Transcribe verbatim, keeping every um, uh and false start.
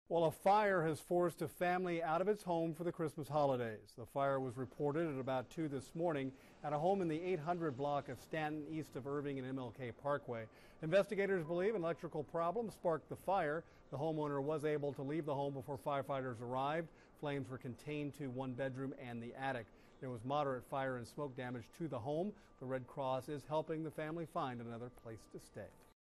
Well, a fire has forced a family out of its home for the Christmas holidays. The fire was reported at about two this morning at a home in the eight hundred block of Stanton, east of Irving and M L K Parkway. Investigators believe an electrical problem sparked the fire. The homeowner was able to leave the home before firefighters arrived. Flames were contained to one bedroom and the attic. There was moderate fire and smoke damage to the home. The Red Cross is helping the family find another place to stay.